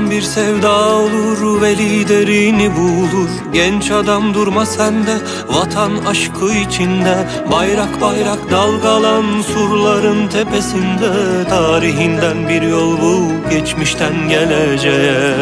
Adam bir sevda olur ve liderini bulur. Genç adam durma sende, vatan aşkı içinde. Bayrak bayrak dalgalan surların tepesinde. Tarihinden bir yol bul, geçmişten geleceğe.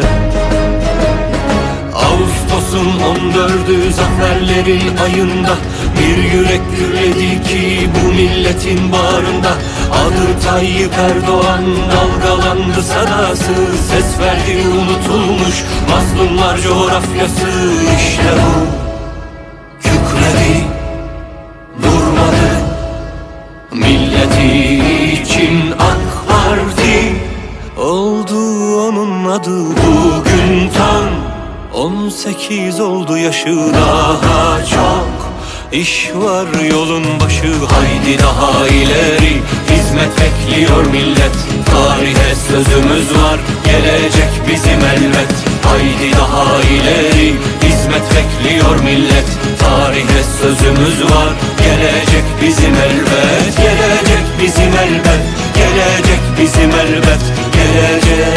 Ağustos'un 14'ü zaferlerin ayında bir yürek gürledi ki bu milletin bağrında. Adı Tayyip Erdoğan dalgalandı sadası. Ses verdi unutulmuş mazlumlar coğrafyası. İşte bu kükredi, durmadı milleti için AK Parti. Oldu onun adı bugün tam 18 oldu yaşı, daha çok iş var yolun başı. Haydi daha ileri, hizmet bekliyor millet. Tarihe sözümüz var, gelecek bizim elbet. Haydi daha ileri, hizmet bekliyor millet. Tarihe sözümüz var, gelecek bizim elbet. Gelecek bizim elbet, gelecek bizim elbet. Gelecek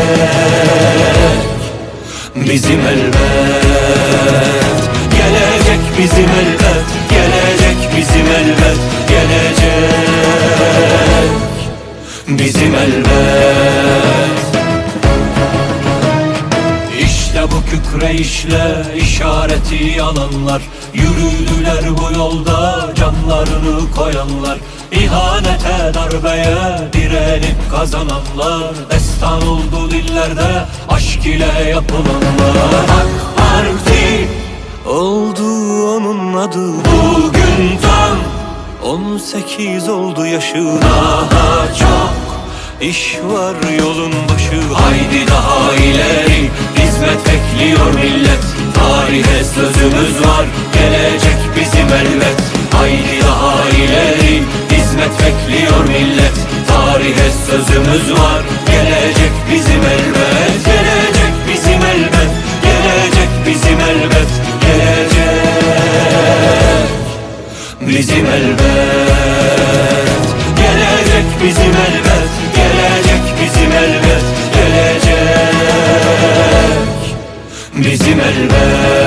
bizim elbet, gelecek bizim elbet, gelecek bizim elbet, gelecek bizim elbet. İşte bu kükreyişle işareti alanlar, yürüdüler bu yolda canlarını koyanlar. İhanete, darbeye direnip kazananlar, destan oldu dillerde aşk ile yapılanlar. AK Parti oldu onun adı bugün tam 18 oldu yaşı, daha çok iş var yolun başı. Haydi daha ileri, hizmet bekliyor millet. Tarihe sözümüz var, gelecek bizim elbet. Haydi daha ileri, hizmet bekliyor millet. Tarihe sözümüz var, gelecek bizim elbet. Gelecek bizim elbet, gelecek bizim elbet. Gelecek bizim elbet, gelecek bizim elbet. Gelecek bizim elbet, gelecek bizim elbet.